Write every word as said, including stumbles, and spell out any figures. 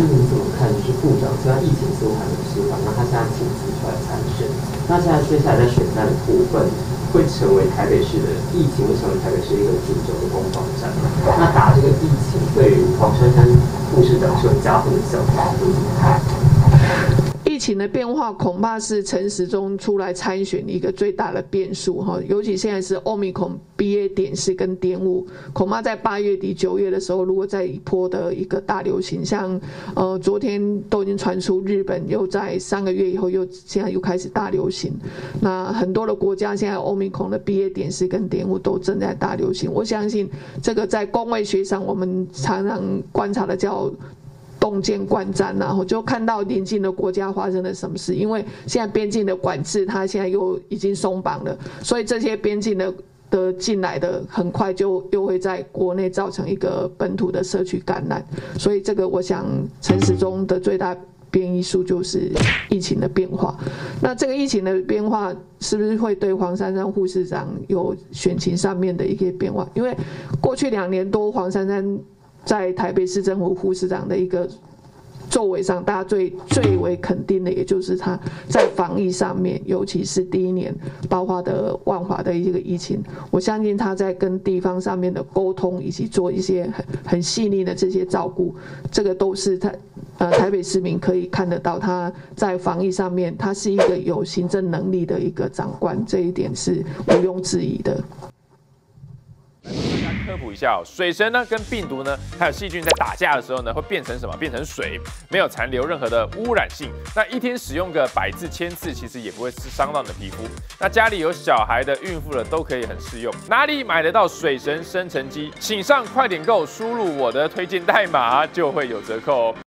您怎么看？就是部长虽然疫情似乎还没释放，那他现在亲自出来参选，那现在接下来在选战的部分会成为台北市的疫情，会成为台北市一个主轴的攻防战。那打这个疫情对于黄珊珊副市长是有加分的效果，你怎么看？ 疫情的变化恐怕是陈时中出来参选一个最大的变数哈，尤其现在是 Omicron B A 点四跟点五，恐怕在八月底九月的时候，如果再一波的一个大流行，像呃昨天都已经传出日本又在三个月以后又现在又开始大流行，那很多的国家现在 Omicron 的 B A 点四跟点五都正在大流行，我相信这个在公卫学上我们常常观察的叫洞见观瞻，然后就看到邻近的国家发生了什么事。因为现在边境的管制，它现在又已经松绑了，所以这些边境的的进来的，很快就又会在国内造成一个本土的社区感染。所以这个，我想陈时中的最大变异数就是疫情的变化。那这个疫情的变化是不是会对黄珊珊副市长有选情上面的一些变化？因为过去两年多，黄珊珊在台北市政府副市长的一个作为上，大家最最为肯定的，也就是他在防疫上面，尤其是第一年爆发的万华的一个疫情，我相信他在跟地方上面的沟通，以及做一些很很细腻的这些照顾，这个都是他呃台北市民可以看得到，他在防疫上面，他是一个有行政能力的一个长官，这一点是毋庸置疑的。 科普一下哦，水神呢跟病毒呢还有细菌在打架的时候呢，会变成什么？变成水，没有残留任何的污染性。那一天使用个百次、千次，其实也不会伤到你的皮肤。那家里有小孩的、孕妇的都可以很适用。哪里买得到水神生成机？请上快点购，输入我的推荐代码就会有折扣哦。